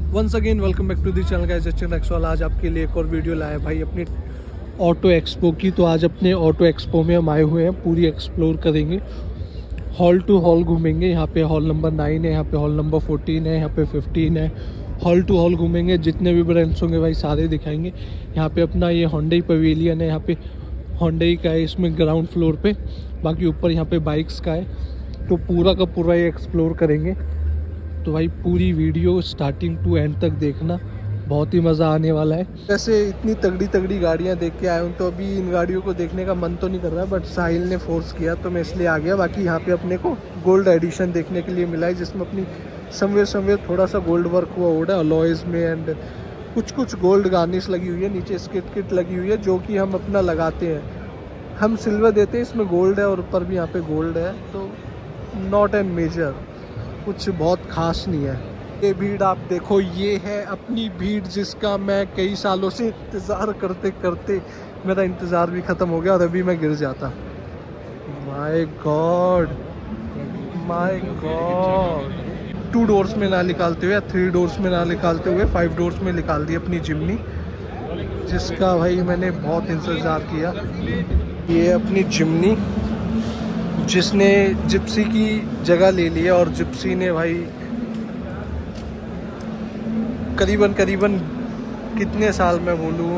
Once again welcome back to the channel guys, Sachin Rakswal. आज आपके लिए एक और वीडियो लाया भाई अपनी ऑटो एक्सपो की। तो आज अपने ऑटो एक्सपो में हम आए हुए हैं, पूरी एक्सप्लोर करेंगे, हॉल टू हॉल घूमेंगे। यहाँ पे हॉल नंबर 9 है, यहाँ पे हॉल नंबर 14 है, यहाँ पे 15 है। हॉल टू हॉल घूमेंगे, जितने भी ब्रांड्स होंगे भाई सारे दिखाएंगे। यहाँ पे अपना ये होंडई पवेलियन है, यहाँ पे होंडई का है इसमें ग्राउंड फ्लोर पे, बाकी ऊपर यहाँ पे बाइक्स का है। तो पूरा का पूरा ये एक्सप्लोर करेंगे। तो भाई पूरी वीडियो स्टार्टिंग टू एंड तक देखना, बहुत ही मज़ा आने वाला है। वैसे इतनी तगड़ी तगड़ी गाड़ियाँ देख के आया हूँ, तो अभी इन गाड़ियों को देखने का मन तो नहीं कर रहा, बट साहिल ने फोर्स किया तो मैं इसलिए आ गया। बाकी यहाँ पे अपने को गोल्ड एडिशन देखने के लिए मिला है, जिसमें अपनी समवेयर थोड़ा सा गोल्ड वर्क हुआ हुआ है अलॉयज़ में, एंड कुछ गोल्ड गार्निश लगी हुई है, नीचे स्किट किट लगी हुई है जो कि हम अपना लगाते हैं। हम सिल्वर देते हैं, इसमें गोल्ड है और ऊपर भी यहाँ पे गोल्ड है, तो नॉट एन मेजर, कुछ बहुत खास नहीं है। ये भीड़ आप देखो, ये है अपनी भीड़ जिसका मैं कई सालों से इंतज़ार करते करते मेरा इंतज़ार भी ख़त्म हो गया और अभी मैं गिर जाता। My god, my god. 2 doors में ना निकालते हुए, 3 डोर्स में ना निकालते हुए 5 डोर्स में निकाल दी अपनी जिम्नी, जिसका भाई मैंने बहुत इंतज़ार किया। ये अपनी जिम्नी जिसने जिप्सी की जगह ले ली है, और जिप्सी ने भाई करीबन कितने साल मैं बोलूँ,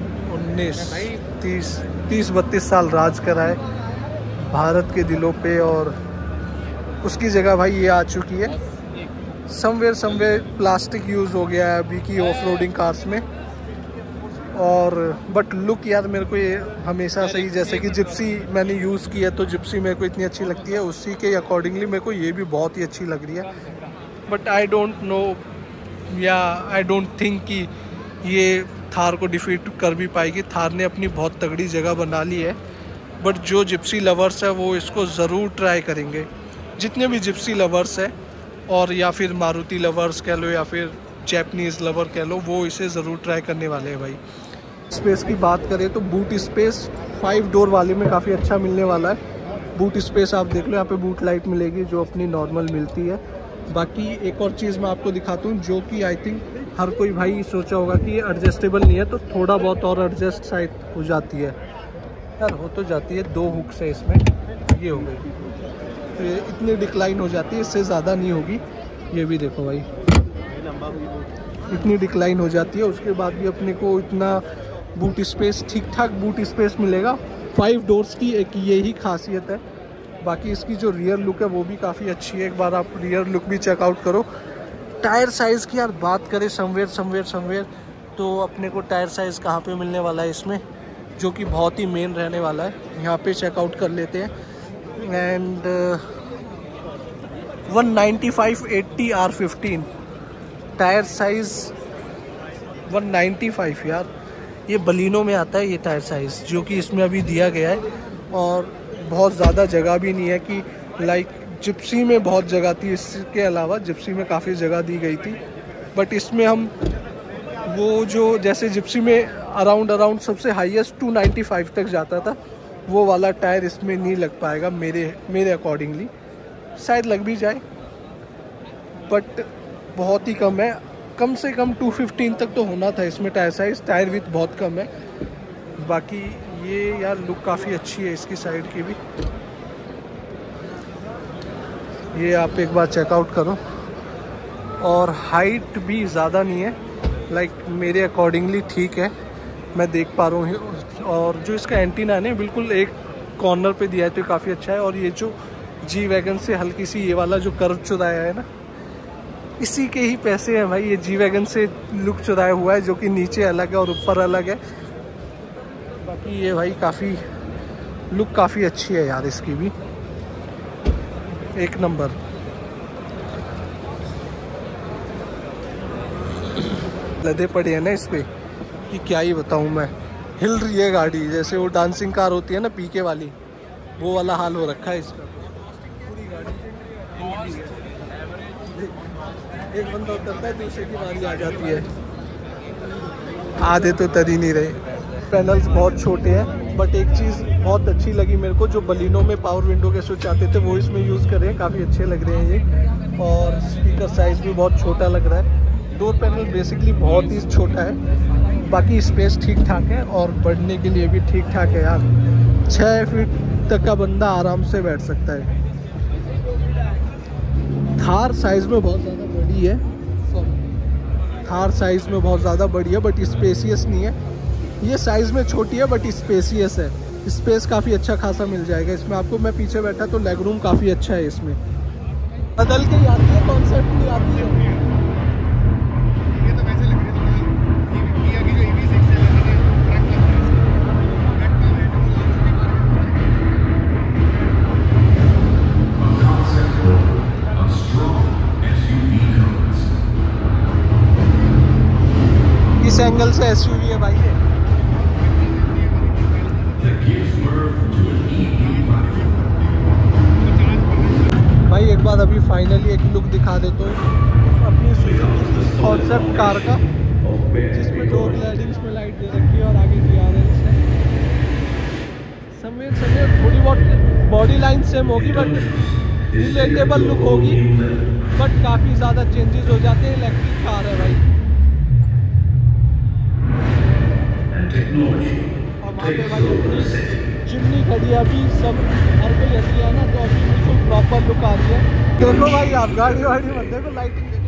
30-32 साल राज करा है भारत के दिलों पे, और उसकी जगह भाई ये आ चुकी है। समवेयर प्लास्टिक यूज़ हो गया है अभी की ऑफ रोडिंग कार्स में, और बट लुक यार मेरे को ये हमेशा सही, जैसे कि जिप्सी मैंने यूज़ की है तो जिप्सी मेरे को इतनी अच्छी लगती है, उसी के अकॉर्डिंगली मेरे को ये भी बहुत ही अच्छी लग रही है। बट आई डोंट नो या आई डोंट थिंक कि ये थार को डिफीट कर भी पाएगी। थार ने अपनी बहुत तगड़ी जगह बना ली है, बट जो जिप्सी लवर्स है वो इसको ज़रूर ट्राई करेंगे। जितने भी जिप्सी लवर्स है, और या फिर मारुति लवर्स कह लो या फिर जैपनीज़ लवर कह लो, वो इसे ज़रूर ट्राई करने वाले हैं भाई। स्पेस की बात करें तो बूट स्पेस 5 डोर वाले में काफ़ी अच्छा मिलने वाला है। बूट स्पेस आप देख लो, यहाँ पे बूट लाइट मिलेगी जो अपनी नॉर्मल मिलती है। बाकी एक और चीज़ मैं आपको दिखाता हूँ, जो कि आई थिंक हर कोई भाई सोचा होगा कि ये एडजस्टेबल नहीं है, तो थोड़ा बहुत और एडजस्ट शायद हो जाती है यार, हो तो जाती है। 2 हुक्स है इसमें, ये हो गई, तो ये इतनी डिक्लाइन हो जाती है, इससे ज़्यादा नहीं होगी। ये भी देखो भाई, इतनी डिक्लाइन हो जाती है। उसके बाद भी अपने को इतना बूट स्पेस, ठीक ठाक बूट स्पेस मिलेगा। 5 डोर्स की एक यही खासियत है। बाकी इसकी जो रियर लुक है वो भी काफ़ी अच्छी है, एक बार आप रियर लुक भी चेकआउट करो। टायर साइज़ की यार बात करें समवेयर तो अपने को टायर साइज़ कहाँ पे मिलने वाला है इसमें, जो कि बहुत ही मेन रहने वाला है, यहाँ पे चेकआउट कर लेते हैं। एंड 195/80 R15 टायर साइज़ 195 यार, ये बलिनो में आता है ये टायर साइज़, जो कि इसमें अभी दिया गया है। और बहुत ज़्यादा जगह भी नहीं है कि लाइक जिप्सी में बहुत जगह थी, इसके अलावा जिप्सी में काफ़ी जगह दी गई थी, बट इसमें हम वो जो जैसे जिप्सी में अराउंड सबसे हाईएस्ट 295 तक जाता था, वो वाला टायर इसमें नहीं लग पाएगा मेरे अकॉर्डिंगली। शायद लग भी जाए, बट बहुत ही कम है। कम से कम 215 तक तो होना था इसमें टायर साइज़, टायर विथ बहुत कम है। बाकी ये यार लुक काफ़ी अच्छी है इसकी साइड की भी, ये आप एक बार चेकआउट करो। और हाइट भी ज़्यादा नहीं है, लाइक मेरे अकॉर्डिंगली ठीक है, मैं देख पा रहा हूँ। और जो इसका एंटीना है बिल्कुल एक कॉर्नर पे दिया है, तो काफ़ी अच्छा है। और ये जो जी वैगन से हल्की सी ये वाला जो कर्व चुराया है ना, इसी के ही पैसे हैं भाई, ये जी वैगन से लुक चुराया हुआ है, जो कि नीचे अलग है और ऊपर अलग है। बाकी ये भाई काफ़ी लुक काफ़ी अच्छी है यार इसकी भी, एक नंबर। लदे पड़े हैं ना इस पे कि क्या ही बताऊँ मैं, हिल रही है गाड़ी जैसे वो डांसिंग कार होती है ना पीके वाली, वो वाला हाल हो रखा है इसका। पूरी गाड़ी हिल रही है, एक बंदा उतरता है दूसरे की बारी आ जाती है, आधे तो तर ही नहीं रहे। पैनल्स बहुत छोटे हैं, बट एक चीज़ बहुत अच्छी लगी मेरे को, जो बलिनो में पावर विंडो के स्विच आते थे वो इसमें यूज़ कर रहे हैं, काफ़ी अच्छे लग रहे हैं ये। और स्पीकर साइज़ भी बहुत छोटा लग रहा है, डोर पैनल बेसिकली बहुत ही छोटा है, बाकी स्पेस ठीक ठाक है और बढ़ने के लिए भी ठीक ठाक है यार। 6 फीट तक का बंदा आराम से बैठ सकता है। थार साइज में बहुत ज़्यादा बड़ी है, थार साइज में बहुत ज़्यादा बड़ी है बट स्पेसियस नहीं है। ये साइज में छोटी है बट स्पेसियस है, स्पेस काफ़ी अच्छा खासा मिल जाएगा इसमें आपको। मैं पीछे बैठा तो लेग रूम काफ़ी अच्छा है इसमें। बदल के आती है, कॉन्सेप्ट नहीं आती है। ये तो वैसे लग रही है किया की जो EV6 है ट्रक लग रहा है। इस एंगल से SUV है भाई ये। भाई एक बार अभी फाइनली एक लुक दिखा देता हूँ अपनी सुजुकी कॉन्सेप्ट कार का, जिसमें दो ग्लाइडिंग्स में लाइट दे रखी है और आगे TRLs है। समय थोड़ी बहुत बॉडी लाइन सेम होगी बट रिलेटेबल लुक होगी, बट काफ़ी ज़्यादा चेंजेस हो जाते हैं। इलेक्ट्रिक कार है भाई। और वहाँ पे भाई चिमनी खड़ी है अभी, सब हर कोई ऐसी है ना, तो अभी बिल्कुल प्रॉपर लुक आ रही है। देखो भाई आप गाड़ी वाड़ी मत देखो, लाइटिंग देखो।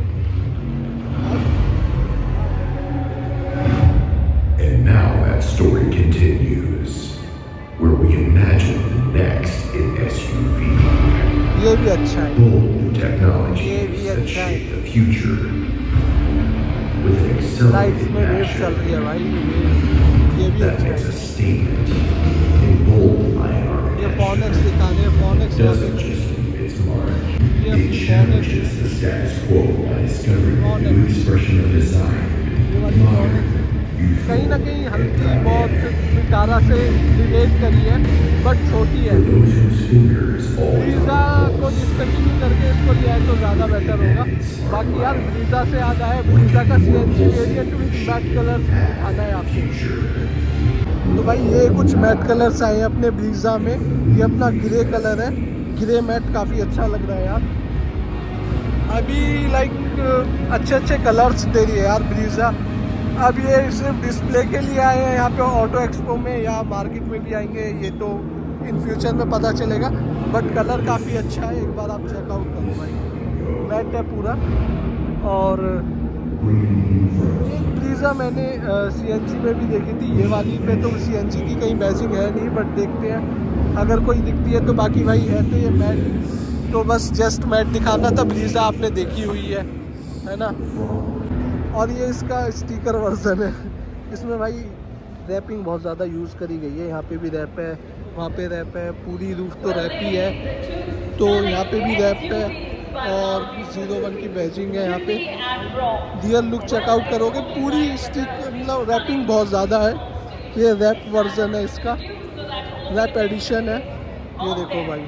And now that story continues, where we imagine the next in SUV. ये भी अच्छा है, Bold new technology ये भी that अच्छा है। shape the future with an lights accelerated में वेव चल action रही है भाई, ये भी that अच्छा makes है। a statement. A bold iron ये architecture फोनेक्स दिखा रहे हैं, Fronx doesn't just leave its mark. ये It अपनी challenges the status quo by discovering a new expression of design. Modern, कहीं ना youthful, कहीं and हल्की dynamic. बहुत विटारा से रिलेट करी है बट छोटी है। For those whose fingers Brezza को डिस्कंटिन्यू करके इसको लिया है तो ज़्यादा बेटर होगा। बाकी यार ब्रीजा से याद आया, ब्रीजा का CNG variant with matte colour आना है आपको। तो भाई ये कुछ मैट कलर्स आए हैं अपने ब्रीजा में। ये अपना ग्रे कलर है, ग्रे मैट काफ़ी अच्छा लग रहा है यार। अभी लाइक अच्छे अच्छे कलर्स दे रही है यार ब्रीजा। अब ये सिर्फ डिस्प्ले के लिए आए हैं यहाँ पे ऑटो एक्सपो में, या मार्केट में भी आएंगे ये तो इन फ्यूचर में पता चलेगा, बट कलर काफ़ी अच्छा है। एक बार आप चेकआउट करो भाई, मैट है पूरा। और एक ब्रीजा मैंने CNG में भी देखी थी, ये वाली पे तो CNG की कहीं बैजिंग है नहीं, बट देखते हैं अगर कोई दिखती है तो। बाकी भाई है तो ये मैट, तो बस जस्ट मैट दिखाना था। ब्रीजा आपने देखी हुई है ना। और ये इसका स्टिकर वर्जन है, इसमें भाई रैपिंग बहुत ज़्यादा यूज़ करी गई है। यहाँ पे भी रैप है, वहाँ पे रैप है, पूरी रूफ तो रैप ही है, तो यहाँ पे भी रैप है और 01 की बैजिंग है यहाँ पे। रियल लुक चेकआउट करोगे, पूरी स्टिक मतलब रैपिंग बहुत ज़्यादा है। ये रैप वर्जन है इसका, रैप एडिशन है, ये देखो भाई।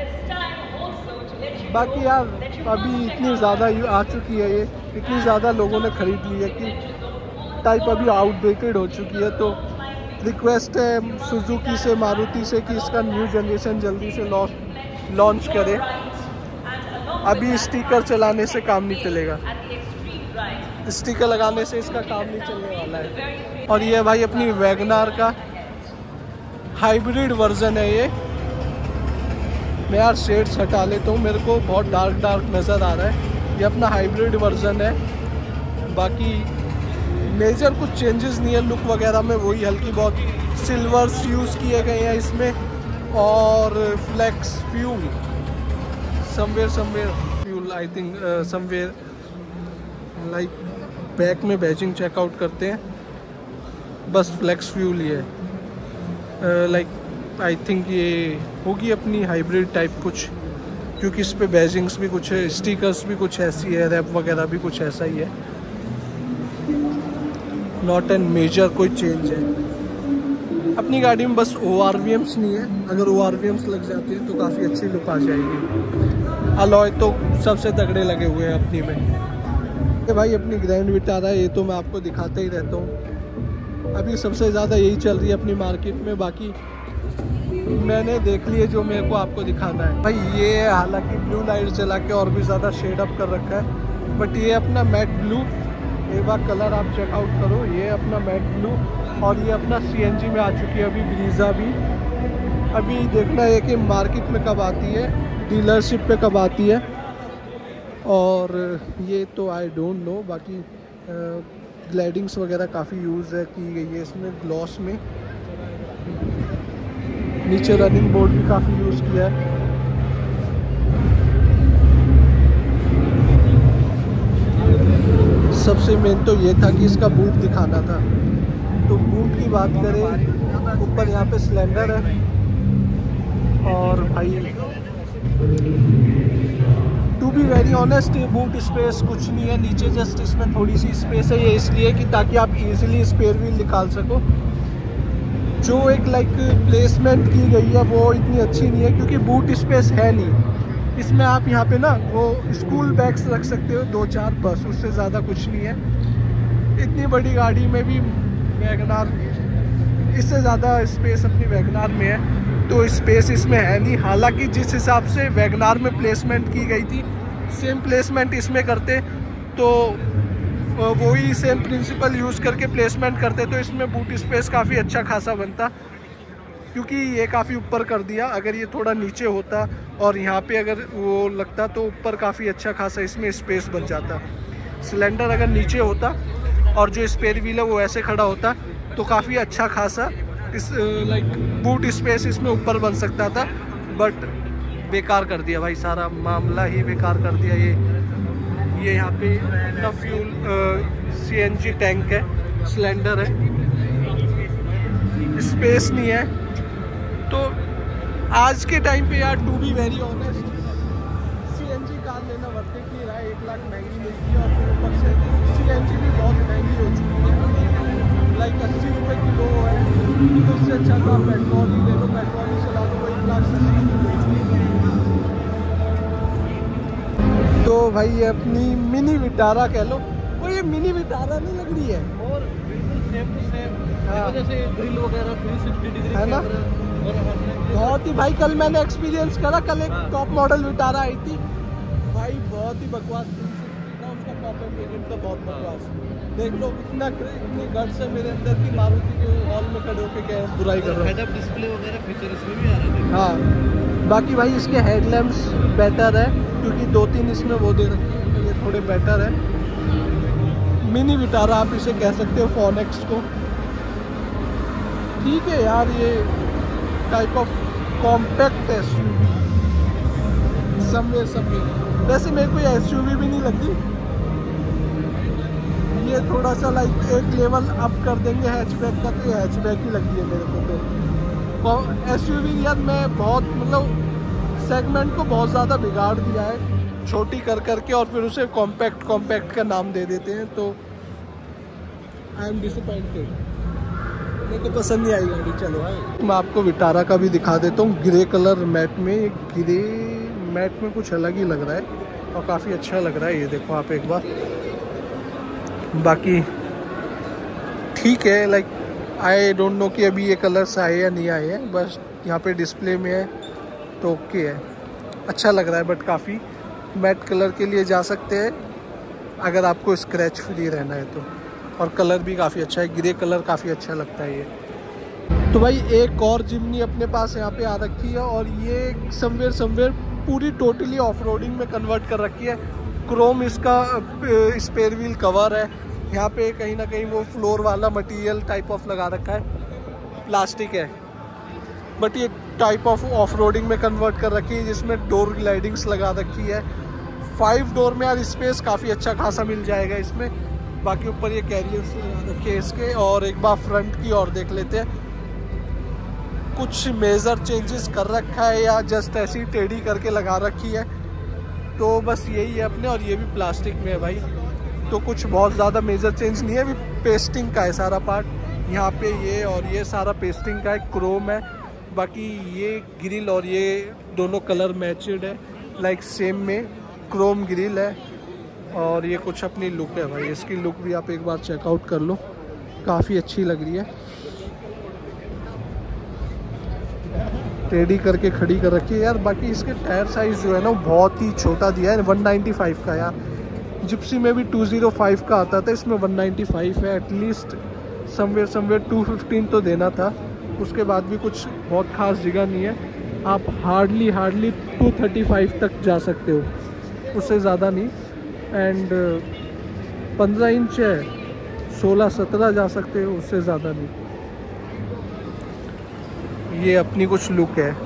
बाकी यार अभी इतनी ज़्यादा आ चुकी है, ये इतनी ज़्यादा लोगों ने ख़रीद ली है कि टाइप अभी आउटडेटेड हो चुकी है। तो रिक्वेस्ट है सुजुकी से, मारुति से कि इसका न्यू जनरेशन जल्दी से लॉन्च करे। अभी स्टिकर चलाने से काम नहीं चलेगा, स्टिकर लगाने से इसका काम नहीं चलने वाला है। और ये भाई अपनी वैगनार का हाइब्रिड वर्जन है ये। मैं यार शेड्स हटा लेता हूँ, मेरे को बहुत डार्क नज़र आ रहा है। ये अपना हाइब्रिड वर्जन है, बाकी मेजर कुछ चेंजेस नहीं है लुक वगैरह में, वही हल्की बहुत सिल्वर्स यूज़ किए गए हैं इसमें। और flex fuel somewhere fuel I think somewhere like back में बैजिंग चेकआउट करते हैं, बस फ्लेक्स फ्यूल ही है। लाइक आई थिंक ये होगी अपनी हाइब्रिड टाइप कुछ, क्योंकि इस पे बैजिंग्स भी कुछ है, स्टिकर्स भी कुछ ऐसी है, रैप वगैरह भी कुछ ऐसा ही है। नॉट एन मेजर कोई चेंज है। अपनी गाड़ी में बस ORVMs नहीं है, अगर ORVMs लग जाती है तो काफ़ी अच्छी लुक आ जाएगी। अलॉय तो सबसे तगड़े लगे हुए हैं अपनी में। ये भाई अपनी ग्रैंड विटारा, ये तो मैं आपको दिखाता ही रहता हूँ। अभी सबसे ज़्यादा यही चल रही है अपनी मार्केट में, बाकी मैंने देख लिए जो मेरे को आपको दिखाना है। भाई ये हालांकि ब्लू लाइट जला के और भी ज़्यादा शेड अप कर रखा है, बट ये अपना मैट ब्लू बार कलर आप चेकआउट करो। ये अपना मैट ब्लू और ये अपना CNG में आ चुकी है अभी ब्रीज़ा भी। अभी देखना है कि मार्केट में कब आती है, डीलरशिप पे कब आती है, और ये तो आई डोंट नो। बाकी ग्लाइडिंग्स वगैरह काफ़ी यूज़ है की गई है इसमें, ग्लॉस में। नीचे रनिंग बोर्ड भी काफ़ी यूज़ किया है। सबसे मेन तो ये था कि इसका बूट दिखाना था। तो बूट की बात करें, ऊपर यहाँ पे सिलेंडर है, और भाई टू बी वेरी ऑनेस्ट ये बूट स्पेस कुछ नहीं है नीचे, जस्ट इसमें थोड़ी सी स्पेस है। ये इसलिए कि ताकि आप इजीली स्पेयर व्हील निकाल सको। जो एक लाइक प्लेसमेंट की गई है वो इतनी अच्छी नहीं है, क्योंकि बूट स्पेस है नहीं इसमें। आप यहाँ पे ना वो स्कूल बैग्स रख सकते हो 2-4, बस, उससे ज़्यादा कुछ नहीं है। इतनी बड़ी गाड़ी में भी वैगनार, इससे ज़्यादा स्पेस अपनी वैगनार में है, तो स्पेस इसमें है नहीं। हालांकि जिस हिसाब से वैगनार में प्लेसमेंट की गई थी, सेम प्लेसमेंट इसमें करते तो वही सेम प्रिंसिपल यूज़ करके प्लेसमेंट करते तो इसमें बूट स्पेस काफ़ी अच्छा खासा बनता। क्योंकि ये काफ़ी ऊपर कर दिया, अगर ये थोड़ा नीचे होता और यहाँ पे अगर वो लगता तो ऊपर काफ़ी अच्छा खासा इसमें स्पेस बन जाता। सिलेंडर अगर नीचे होता और जो स्पेयर व्हील है वो ऐसे खड़ा होता तो काफ़ी अच्छा खासा इस लाइक बूट स्पेस इसमें ऊपर बन सकता था। बट बेकार कर दिया भाई, सारा मामला ही बेकार कर दिया। ये यहाँ पे अपना फ्यूल CNG टैंक है, सिलेंडर है, स्पेस नहीं है। तो आज के टाइम पे यार to be very honest CNG car लेना वर्थ इट नहीं रहा है। 1 लाख महंगी मिलती है और फिर ऊपर से CNG भी बहुत महंगी हो चुकी है, लाइक 80 रुपये किलो है। तो इससे अच्छा तो आप पेट्रोल ही ले लो, पेट्रोल ही चला दो, 1,80,000 की हो चुकी है। तो भाई ये अपनी मिनी विटारा कह लो, वो ये मिनी विटारा नहीं लग रही है, और बिल्कुल सेम टू सेम, जैसे ग्रिल वगैरह 360 डिग्री है ना। बहुत ही भाई, कल मैंने एक्सपीरियंस करा, कल एक टॉप मॉडल विटारा आई थी भाई, बहुत ही बकवास था उसका टॉप एंड वेरिएंट का, बहुत बकवास। देख लो इतनी गट्स है मेरे अंदर की मारुति के हॉल में खड़े होकर क्या बुराई कर रहा हूँ। हेड अप डिस्प्ले वगैरह फीचर इसमें भी आ रहे हैं। हाँ, बाकी भाई इसके हेडलैम्प्स बेटर है, क्योंकि 2-3 इसमें वो दे रखे हैं तो ये थोड़े बेटर है। मिनी विटारा आप इसे कह सकते हो, फोनेक्स को। ठीक है यार, ये type of compact SUV somewhere. वैसे मेरे को ये SUV भी नहीं लगती, ये थोड़ा सा लाइक एक लेवल अप कर देंगे हैचबैक का, तो ये हैचबैक ही लगती है मेरे को। तो SUV यार मैं बहुत मतलब सेगमेंट को बहुत ज़्यादा बिगाड़ दिया है, छोटी कर करके, और फिर उसे कॉम्पैक्ट का नाम दे देते हैं। तो आई एम डिसअपॉइंटेड, मेरे को पसंद नहीं आई गाड़ी। चलो मैं आपको विटारा का भी दिखा देता हूँ ग्रे कलर मैट में। ग्रे मैट में कुछ अलग ही लग रहा है और काफ़ी अच्छा लग रहा है, ये देखो आप एक बार। बाकी ठीक है, लाइक आई डोंट नो कि अभी ये कलर्स आए या नहीं आए हैं, बस यहाँ पे डिस्प्ले में है तो ओके है, अच्छा लग रहा है। बट काफ़ी मैट कलर के लिए जा सकते हैं अगर आपको स्क्रैच फ्री रहना है तो। और कलर भी काफ़ी अच्छा है, ग्रे कलर काफ़ी अच्छा लगता है ये। तो भाई एक और जिमनी अपने पास यहाँ पे आ रखी है, और ये समवेयर पूरी टोटली ऑफ रोडिंग में कन्वर्ट कर रखी है। क्रोम इसका स्पेयर व्हील कवर है, यहाँ पे कहीं ना कहीं वो फ्लोर वाला मटेरियल टाइप ऑफ लगा रखा है, प्लास्टिक है, बट ये टाइप ऑफ रोडिंग में कन्वर्ट कर रखी है, जिसमें डोर ग्लाइडिंग्स लगा रखी है। 5 डोर में यार स्पेस काफ़ी अच्छा खासा मिल जाएगा इसमें। बाकी ऊपर ये कैरियर्स लगा रखे हैं इसके। और एक बार फ्रंट की ओर देख लेते हैं, कुछ मेजर चेंजेस कर रखा है या जस्ट ऐसी टेढ़ी करके लगा रखी है, तो बस यही है अपने। और ये भी प्लास्टिक में है भाई, तो कुछ बहुत ज़्यादा मेजर चेंज नहीं है। अभी पेस्टिंग का है सारा पार्ट, यहाँ पे ये और ये सारा पेस्टिंग का है, क्रोम है। बाकी ये ग्रिल और ये दोनों कलर मैचड है, लाइक सेम में क्रोम ग्रिल है। और ये कुछ अपनी लुक है भाई, इसकी लुक भी आप एक बार चेकआउट कर लो, काफ़ी अच्छी लग रही है। टेढ़ी करके खड़ी कर रखी है यार। बाकी इसके टायर साइज़ जो है ना बहुत ही छोटा दिया है, 195 का यार। जिप्सी में भी 205 का आता था, इसमें 195 है। एटलीस्ट समवेयर 215 तो देना था। उसके बाद भी कुछ बहुत खास जगह नहीं है, आप हार्डली 235 तक जा सकते हो, उससे ज़्यादा नहीं। एंड 15 इंच है, 16-17 जा सकते हो, उससे ज़्यादा नहीं। ये अपनी कुछ लुक है।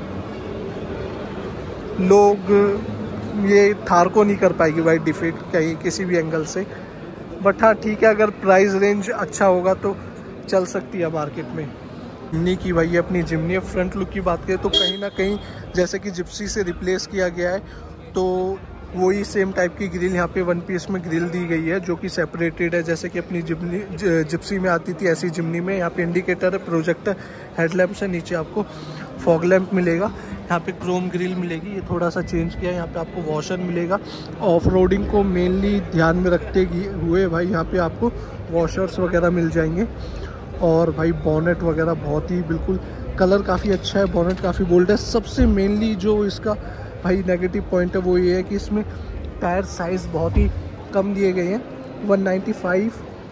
लोग ये थार को नहीं कर पाएगी भाई डिफीट कहीं किसी भी एंगल से, बट हाँ ठीक है, अगर प्राइस रेंज अच्छा होगा तो चल सकती है मार्केट में। जिमनी की भाई अपनी जिमनी फ्रंट लुक की बात करें तो कहीं ना कहीं जैसे कि जिप्सी से रिप्लेस किया गया है, तो वही सेम टाइप की ग्रिल यहाँ पे वन पीस में ग्रिल दी गई है, जो कि सेपरेटेड है जैसे कि अपनी जिप्सी में आती थी, ऐसी जिमनी में। यहाँ पे इंडिकेटर है, प्रोजेक्टर, हेडलैम्प से नीचे आपको फॉग लैम्प मिलेगा। यहाँ पे क्रोम ग्रिल मिलेगी, ये थोड़ा सा चेंज किया है। यहाँ पे आपको वॉशर मिलेगा। ऑफ रोडिंग को मेनली ध्यान में रखते हुए भाई यहाँ पे आपको वॉशर्स वगैरह मिल जाएंगे। और भाई बॉनेट वगैरह बहुत ही बिल्कुल कलर काफ़ी अच्छा है, बॉनेट काफ़ी बोल्ड है। सबसे मेनली जो इसका भाई नेगेटिव पॉइंट है वो ये है कि इसमें टायर साइज़ बहुत ही कम दिए गए हैं। 195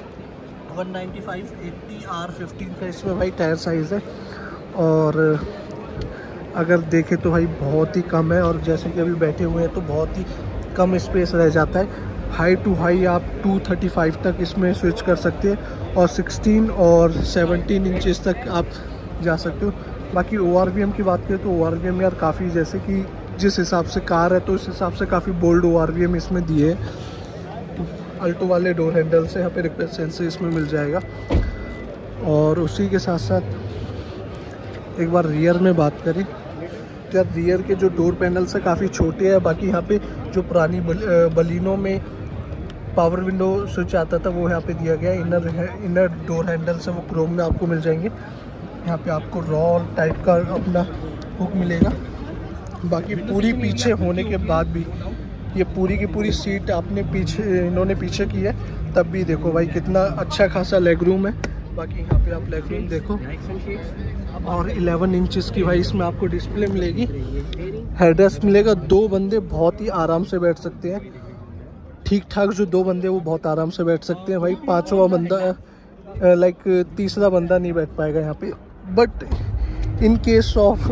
80 R15 का इसमें भाई टायर साइज़ है। और अगर देखें तो भाई बहुत ही कम है, और जैसे कि अभी बैठे हुए हैं तो बहुत ही कम स्पेस रह जाता है। हाई टू हाई आप 235 तक इसमें स्विच कर सकते हैं, और 16 और 17 इंचेस तक आप जा सकते हो। बाकी ORVM की बात करें तो ORVM यार काफ़ी, जैसे कि जिस हिसाब से कार है तो उस हिसाब से काफ़ी बोल्ड ORVM इसमें दिए है। अल्टो वाले डोर हैंडल से यहाँ पे रिपेयर सेंसर इसमें मिल जाएगा। और उसी के साथ साथ एक बार रियर में बात करें तो यार रियर के जो डोर पैनल्स है काफ़ी छोटे हैं। बाकी यहाँ पे जो पुरानी बलिनो में पावर विंडो स्विच आता था वो यहाँ पे दिया गया है। इनर डोर हैंडल से वो क्रोम में आपको मिल जाएंगे। यहाँ पे आपको रॉ टाइप का अपना हुक मिलेगा। बाकी पूरी पीछे होने के बाद भी ये पूरी की पूरी सीट इन्होंने पीछे की है, तब भी देखो भाई कितना अच्छा खासा लेग रूम है। बाकी यहाँ पे आप लेग रूम देखो, और 11 इंचेस की भाई इसमें आपको डिस्प्ले मिलेगी। हेडरेस्ट मिलेगा, 2 बंदे बहुत ही आराम से बैठ सकते हैं। ठीक ठाक जो 2 बंदे वो बहुत आराम से बैठ सकते हैं भाई। 5वां बंदा तीसरा बंदा नहीं बैठ पाएगा यहाँ पे। बट इन केस ऑफ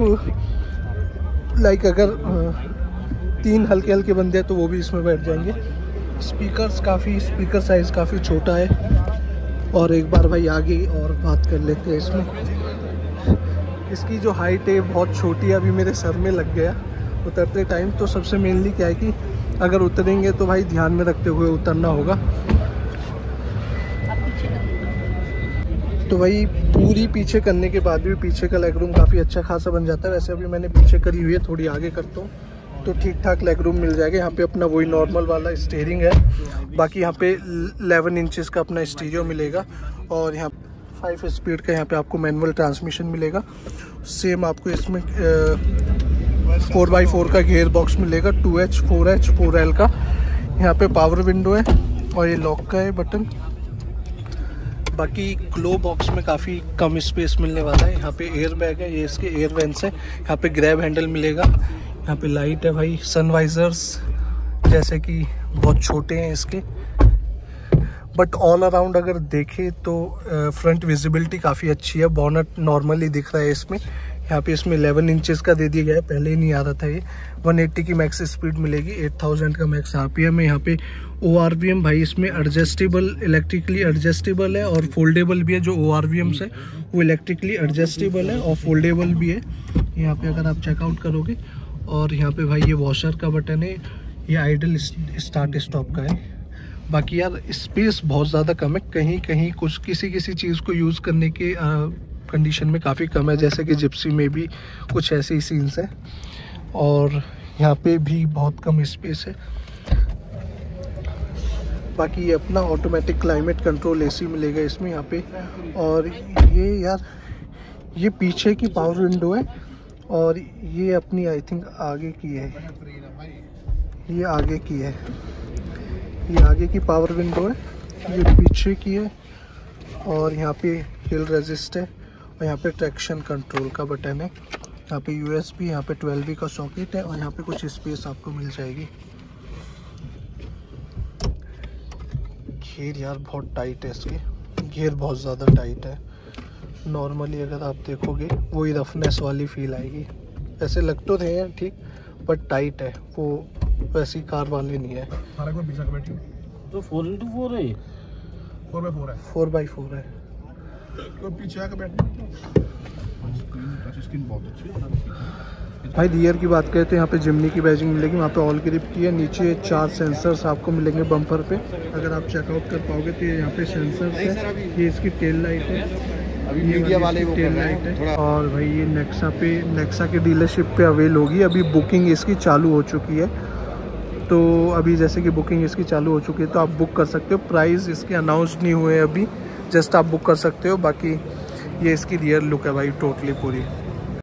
अगर 3 हल्के बंदे हैं तो वो भी इसमें बैठ जाएंगे। स्पीकर साइज़ काफ़ी छोटा है। और एक बार भाई आगे और बात कर लेते हैं इसमें। इसकी जो हाइट है बहुत छोटी है, अभी मेरे सर में लग गया उतरते टाइम। तो सबसे मेनली क्या है कि अगर उतरेंगे तो भाई ध्यान में रखते हुए उतरना होगा। तो भाई पूरी पीछे करने के बाद भी पीछे का लेग रूम काफ़ी अच्छा खासा बन जाता है। वैसे अभी मैंने पीछे करी हुई है, थोड़ी आगे करता हूँ तो ठीक ठाक लेग रूम मिल जाएगा। यहाँ पे अपना वही नॉर्मल वाला स्टीयरिंग है। बाकी यहाँ पे 11 इंचेस का अपना स्टीरियो मिलेगा। और यहाँ 5 स्पीड का यहाँ पे आपको मैनुअल ट्रांसमिशन मिलेगा। सेम आपको इसमें 4x4 का गियर बॉक्स मिलेगा, 2H 4H 4L का। यहाँ पे पावर विंडो है और ये लॉक का है बटन। बाकी ग्लो बॉक्स में काफ़ी कम स्पेस मिलने वाला है। यहाँ पे एयर बैग है, ये इसके एयर वेंट्स है। यहाँ पे ग्रैब हैंडल मिलेगा। यहाँ पे लाइट है भाई, सनवाइजर्स जैसे कि बहुत छोटे हैं इसके। बट ऑल अराउंड अगर देखें तो फ्रंट विजिबिलिटी काफ़ी अच्छी है। बॉनेट नॉर्मली दिख रहा है इसमें। यहाँ पे इसमें 11 इंचेस का दे दिया गया है, पहले ही नहीं आ रहा था ये। 180 की मैक्स स्पीड मिलेगी, 8000 का मैक्स RPM है। यहाँ पे ORVM भाई इसमें एडजस्टेबल, इलेक्ट्रिकली एडजस्टेबल है और फोल्डेबल भी है। जो ORVMs है वो इलेक्ट्रिकली एडजस्टेबल है और फोल्डेबल भी है। यहाँ पे अगर आप चेकआउट करोगे, और यहाँ पे भाई ये वॉशर का बटन है, ये आइडल स्टार्ट स्टॉप का है। बाकी यार स्पेस बहुत ज़्यादा कम है, कहीं कहीं कुछ किसी चीज़ को यूज़ करने के कंडीशन में काफ़ी कम है, जैसे कि जिप्सी में भी कुछ ऐसे ही सीन्स हैं। और यहाँ पे भी बहुत कम स्पेस है। बाकी ये अपना ऑटोमेटिक क्लाइमेट कंट्रोल AC मिलेगा इसमें यहाँ पे। और ये पीछे की पावर विंडो है, और ये अपनी आई थिंक आगे की है, ये आगे की है। ये आगे की पावर विंडो है, ये पीछे की है। और यहाँ पे हिल रेजिस्ट है, और यहाँ पे ट्रैक्शन कंट्रोल का बटन है। यहाँ पे USB, यहाँ पे 12V का सॉकेट है, और यहाँ पे कुछ स्पेस आपको मिल जाएगी। घेर यार बहुत टाइट है इसके, घेर बहुत ज़्यादा टाइट है। नॉर्मली अगर आप देखोगे वही रफनेस वाली फील आएगी, ऐसे लग तो रहे हैं ठीक, बट टाइट है, वो वैसी कार वाले नहीं है। तो 4x4 है, 4x4 है, 4x4 है। तो पीछे आके बैठना। टच स्क्रीन बहुत अच्छी है भाई रियर की बात करें तो यहाँ पे जिमनी की बैजिंग मिलेगी, वहाँ पे ऑल ग्रिप की है। नीचे 4 सेंसर्स आपको मिलेंगे बम्पर पे, अगर आप चेकआउट कर पाओगे तो ये यहाँ पे सेंसर्स है। ये इसकी टेल लाइट है, अभी मीडिया वाले वो टेल लाइट है। और भाई ये नेक्सा के डीलरशिप पे अवेल होगी। अभी बुकिंग इसकी चालू हो चुकी है, तो अभी जैसे कि बुकिंग इसकी चालू हो चुकी है तो आप बुक कर सकते हो। प्राइस इसके अनाउंस नहीं हुए अभी, जस्ट आप बुक कर सकते हो। बाकी ये इसकी रियर लुक है भाई टोटली पूरी।